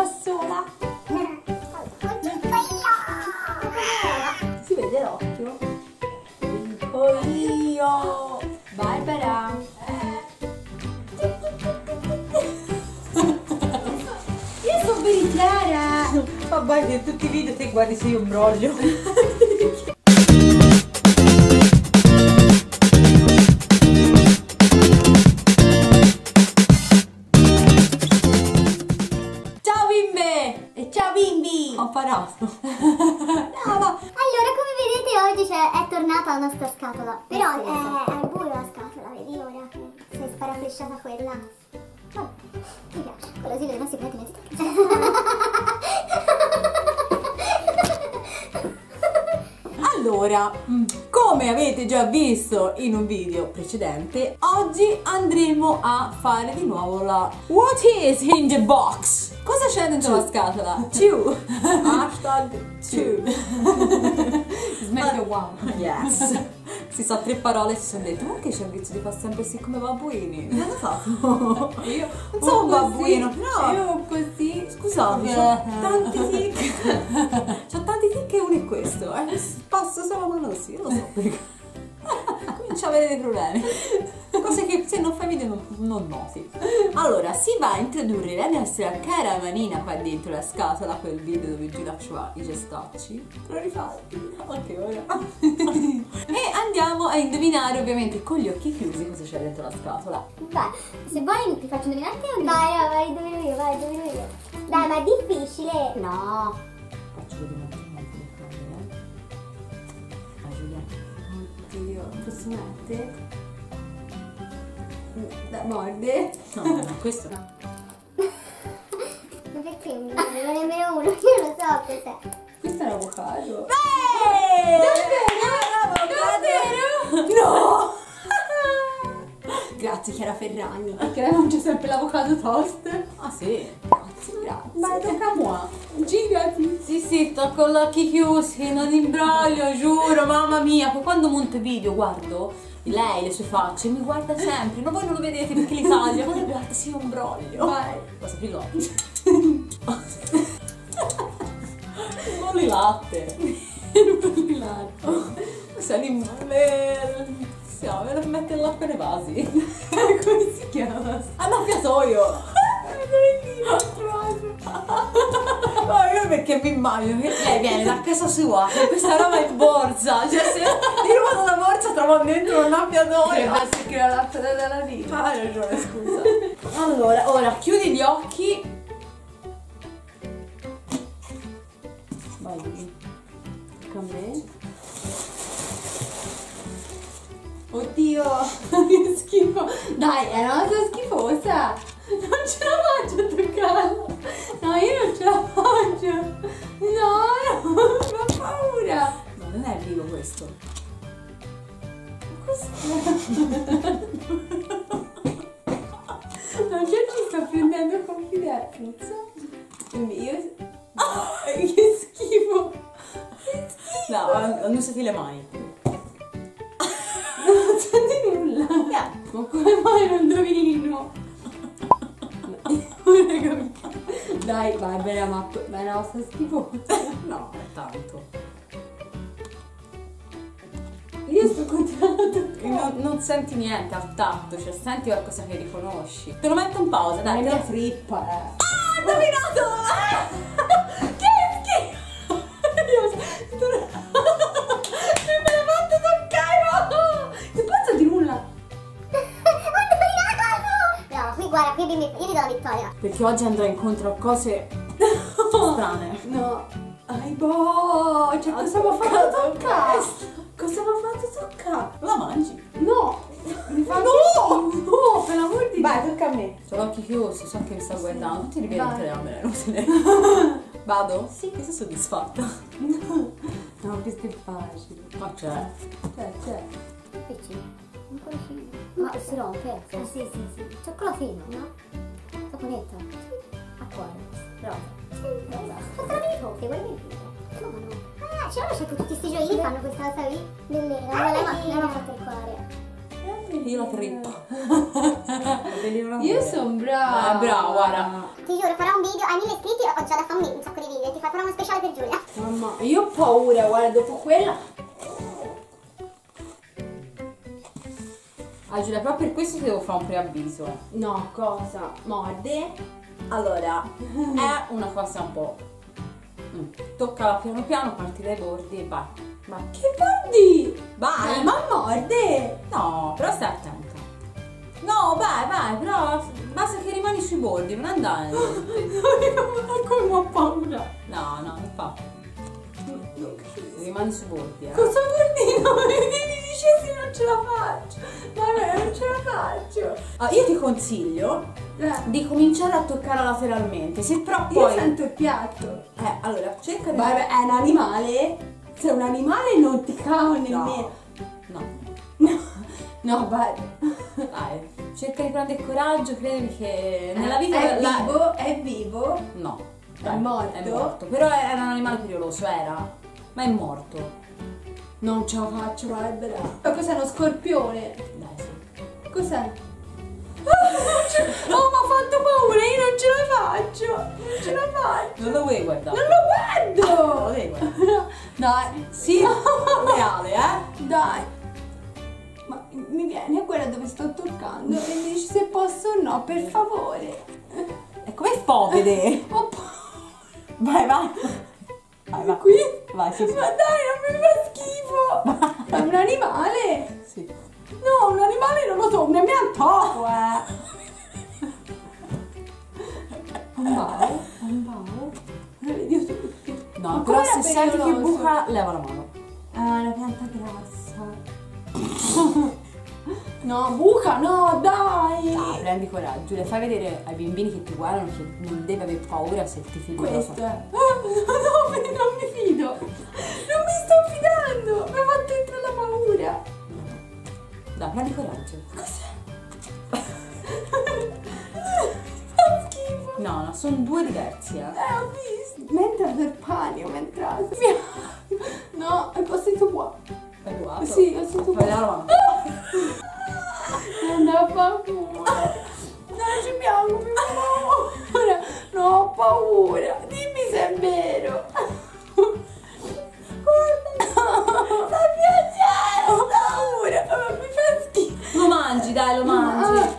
da sola. Si vede l'occhio? Vinco io. Barbara. Io sono veritiera. Vabbè, che tutti i video te guardi se io imbroglio. Ho parato. No, allora, come vedete oggi è tornata la nostra scatola. Però è al buio la scatola, vedi ora che si è sparaflesciata quella. Oh, mi piace, quella si vede non si prende metti. Allora, come avete già visto in un video precedente, oggi andremo a fare di nuovo la What is in the box? Cosa c'è dentro la scatola? Two. Hashtag two. Smeglio wow. Yes. Si sa 3 parole e si sono dette, ma che c'è il vizio di fare sempre sì come babbuini? Non l'ho fatto. Io non sono un babbuino, no. Io così. Scusate, c'ho tanti tic. C'ho tanti tic e uno è questo. Passo solo quello così, io lo so perché. Comincio a avere dei problemi. Cose che se non fai video non noti. Allora, si va a introdurre la nostra cara manina qua dentro la scatola, quel video dove Giulia faceva i gestacci. Te lo rifatti? Anche ora. E andiamo a indovinare ovviamente con gli occhi chiusi cosa c'è dentro la scatola. Vai, se vuoi ti faccio indovinare o no? Vai, indovino io, vai, indovino io. Dai, ma è difficile. No. Faccio vedere un attimo. Oddio, posso mettere? Da morde? No, no, questo no. Ma perché non è nemmeno uno? Io lo so cos'è. Questo è l'avocado. Davvero? No! Grazie Chiara Ferragni. Perché lei mangia sempre l'avocado toast? Ah sì? Grazie. Ma tocca a me. Girati. Sì, sto con gli occhi chiusi, non imbroglio, giuro, mamma mia. Poi quando monto video guardo lei, le sue facce, mi guarda sempre. Ma voi non lo vedete perché li taglio. Ma guarda, sì, io imbroglio. Vai. Cosa più l'occhio? Molli latte. Molli latte. Siamo per mettere l'acqua nei vasi. Come si chiama? Annaffiatoio. Ma io perché mi immagino che lei viene da casa sua con questa roba in borsa. Cioè se ti rubano la borsa trovano dentro un annaffiatoio. Pensi che la latte della vita. Hai ragione, scusa. Allora, ora chiudi gli occhi. Vai. Tocca a me. Oddio, che schifo. Dai, è una cosa schifosa. Non ce la faccio a toccarlo. No, io non ce la faccio. No, mi fa paura. No, non è vivo questo. Cos'è? No, già ci sto prendendo confidenza. Quindi io... Oh, che schifo. No, non usati le mani. Non so di nulla. Ma come mai non indovino? Dai, vai, bene, ma è una cosa schifosa. No, è tanto. Io sto continuando a toccare. Non senti niente al tatto, cioè senti qualcosa che riconosci. Te lo metto in pausa, dai. La mia trippa, Ah, ho indovinato! Che schifo! Me l'ha fatto toccare! Che pazzo di nulla! No, qui guarda, qui io ti do la vittoria. Perché oggi andrò incontro a cose strane. No. Ai boh, cioè cosa mi ha fatto toccare? Cosa mi ha fatto toccare? La mangi? No. Mi fa No, per l'amor di Dio. Vai, tocca a me. Ho gli occhi chiusi, so che mi sta guardando. Non ti rivedi in telecamera, non se ne. Vado? Sì, che sei soddisfatta. No, questo è facile. Ma c'è. C'è. Piccino. Un cuoricino. Ma si rompe? Sì. Cioccolatino, no? Saponetta? Sì. A cuore? Rosa? Sì, rosa. Cioccolatino, che vuoi dire? Come no? Ah, c'è tutti questi gioielli che fanno questa cosa qui. Bellina, non l'hanno fatto il cuore. io la trippa. Io sono brava. Brava, guarda. Ti giuro, farò un video, hai 1000 iscritti, ho già da farmi un sacco di video, farò uno speciale per Giulia. Mamma, io ho paura, guarda, dopo quella. Ah, Giulia, però per questo ti devo fare un preavviso. No, cosa? Morde? Allora, è una cosa un po'... Toccala piano piano, parti dai bordi e vai. Vai. Che bordi? Vai. Ma morde! No, però stai attenta. No, vai, però basta che rimani sui bordi, non andare. Come ho paura. No, non fa. Rimani sui bordi, Cosa bordino? Mi dice non ce la faccio. Vabbè, non ce la faccio. Ah, io ti consiglio di cominciare a toccare lateralmente. Se però Io poi... sento il piatto. allora, cerca di... Vabbè, è un animale? Se è un animale non ti cavo nemmeno. No, vai. Dai, cerca di prendere coraggio, credimi che nella vita... È vivo? No. È morto? È morto. Però era un animale pericoloso, era. Ma è morto. Non ce la faccio, Barbara. Ma cos'è, uno scorpione? Dai, sì. Cos'è? Oh, mi ha fatto paura, io non ce la faccio. Non ce la faccio. Non lo vuoi guardare? Non lo Non lo guardo. vuoi guardare? Dai, sì. Reale, Dai. Ma mi vieni a quella dove sto toccando e mi dici se posso o no, per favore. E come fa a vedere? Ho paura. Vai, vai. Vai. Qui? Vai, sì, sì. Ma dai, non mi fa schifo. È un animale. Sì. No, un animale non lo so, nemmeno un topo, Un bao? Lo vedi io tutti. No, Ma però com'era se senti che pericoloso? buca, leva la mano. Ah, la pianta grassa. No, buca, no, dai. Dai, prendi coraggio. Le fai vedere ai bambini che ti guardano che non deve aver paura se ti fidi. Questo è. No, non mi fido. Non mi sto fidando. Mi ha fatto entrare la paura. Dai, prendi coraggio. Cos'è? Schifo. No, sono due diversi, Ho visto. Mi è entrato il panico, mi è entrato. No, è passato qua. Hai provato? Sì, ho sentito Fai la mano. Non ho paura. Non ci piango, mi fa paura. Non ho paura. Dimmi se è vero. Guarda. Sta piangendo. Ho paura. Mi fa schifo. Lo mangi, dai, lo mangi.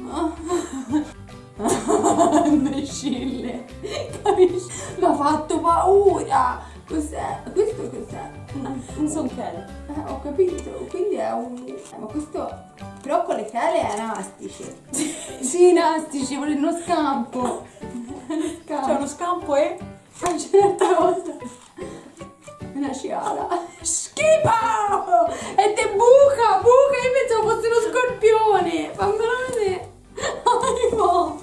Imbecille. Capisci? Mi ha fatto paura. Cos'è? Questo cos'è? Sono chele. Ho capito, quindi è un... ma questo... però con le chele è elastici. Sì, elastici, vuole uno scampo. C'è uno scampo e... C'è un'altra cosa. Una sciala. Schifo! E te buca, io pensavo fosse uno scorpione. Fammelo vedere. Ai no.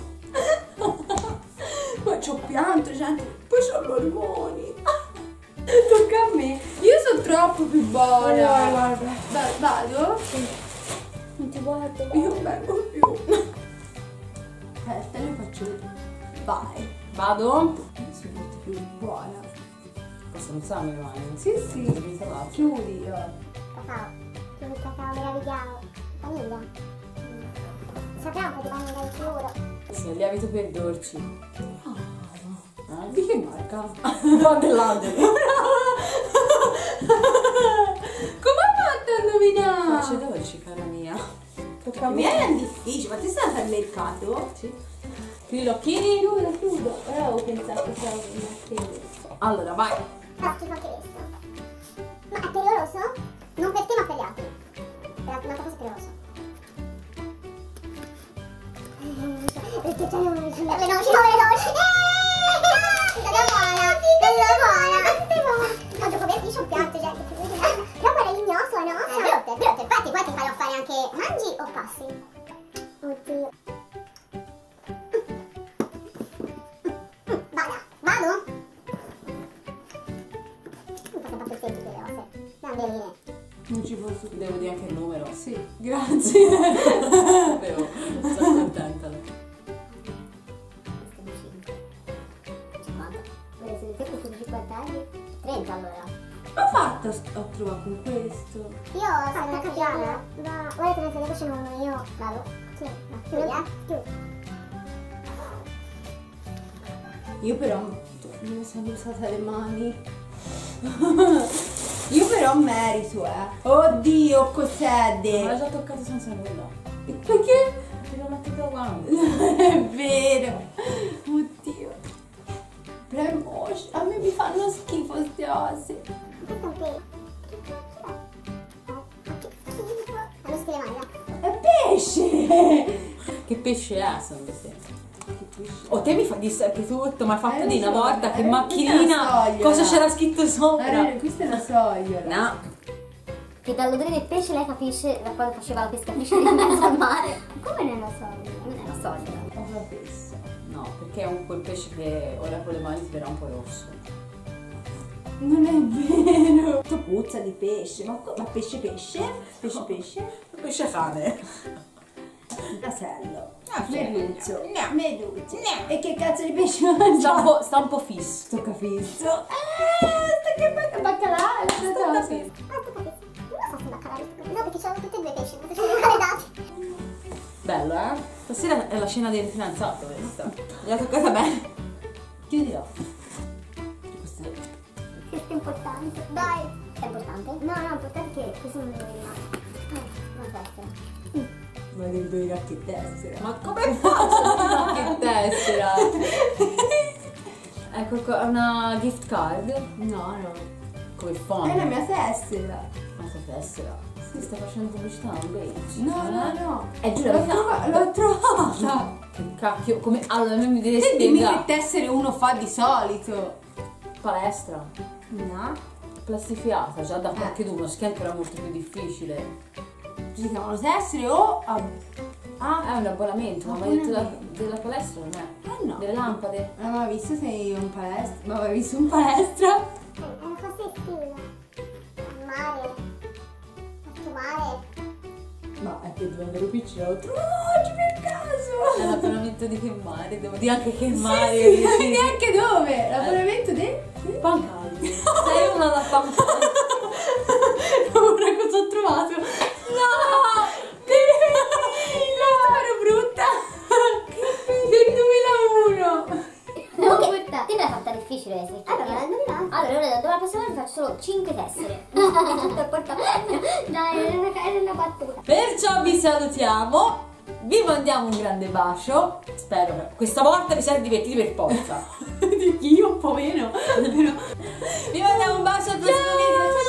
Ma c'ho pianto, gente. Poi c'ho gli ormoni. Tocca a me. Io sono troppo più buona. Guarda. Vado? Non ti guardo. Io vengo più. Aspetta, io faccio vedere. Vai. Vado? Sono molto più buona. Questo non sa le mani. Sì, sì. Chiudi io. Cacao. Quindi cacao meravigliato. Vaniglia. Sappiamo che ti vaniglia di sicuro. Sì, il lievito per dolci. Di che marca? Va dell'Andel. Come hai fatto a indovinare? Faccio dolci, cara mia. Tocca a me. È difficile, ma ti sei andata al mercato? Sì. Chiudi gli occhini. Chiudo. Ora avevo pensato che avevo un Allora, vai. Fa schifo anche questo. Ma è pericoloso? Non per te ma per gli altri. Per un'altra cosa è pericoloso. Perché c'è le noci. Le noci. Oggi come dice un piatto, gente. Però guarda l'ignoto, no? Brutte. Infatti poi ti farò fare anche mangi o passi. Oddio. Vado? Mi fa fatto il semplice le cose. Mandeline. Non ci posso dire. Devo dire anche il numero. Sì, grazie. Sapevo. Sono contenta. Questo è 5. 50. Volete 50 anni? 30 allora. Ma fa ho trovato con questo. Io sono una capiana. Volete mettere le pesce in uno? Io vado. Chiudi. Io però non mi sono usata le mani. Io però merito, Oddio, cos'è? Ma l'ho già toccato senza nulla. Perché? Te l'ho messo guarda. È vero. Oddio. Però è moche. A me mi fanno schifo queste cose. Questo è un pesce. Allo stile maglia. È pesce. Che pesce è, secondo te? O te mi fa di sempre tutto, ma hai fatto di una so, volta che questa macchinina, è una cosa sogliola. c'era scritto sopra? Questa è una sogliola. No. Che dall'odore del pesce lei capisce da quando faceva la pescatrice in mezzo al mare. Come non lo so? Non è una sogliola. Cosa penso? No, perché è un quel pesce che ora con le mani ti verrà un po' rosso. Non è vero. Tu puzza di pesce, ma pesce? Pesce cane. Casello. Merluzzo. No, meduzzo. No. E che cazzo di pesce mangia? Sta un po' fisso. Sto capizzo. Sta che baccalà. Sta fisso. Non so se baccalà. No, perché c'erano tutti e due pesci, non sono calendati. Bello, Stasera è la scena del fidanzato questa. L'ha toccata bene. Chiudila. Questo è importante. Dai. È importante? No, è importante che questo non lo vedi mai. Non può essere. Ma devi indovinare che tessera. Ma come faccio a dire che tessera? Ecco, una gift card. No. Come È la font. mia tessera. Ma sta tessera. Si sta facendo pubblicità a un beige. No. Giuro, L'ho trovata. Che cacchio, come. Allora, non mi devi Te dimmi che spiegare. tessere uno fa di solito. Palestra. No. Plastificata, già da qualcheduno, schelpo era molto più difficile. Si chiamano tessere o È un abbonamento, ma mi hai detto della palestra, non è? no. Delle lampade. Non avevo visto sei in palestra. Ma avevi visto in palestra? Era forse estivo. Mare. Fatto mare. No, è che devo andare piccino. Lo trovo oggi per caso. È l'abbonamento di che mare, devo dire anche che mare. Sì, non vedi neanche dove. L'abbonamento di? Pancaldi. Sei una da Pancaldi. Ora cosa ho trovato? No! Ero brutta! Del 2001! No, te me l'ha fatta difficile essere. Allora, dove la prossima volta faccio solo 5 tessere. Tutto il portafoglio. Dai, è una battuta. Perciò vi salutiamo. Vi mandiamo un grande bacio. Spero che questa volta vi siate divertiti per forza. Io un po' meno. Vi mandiamo un bacio al prossimo video.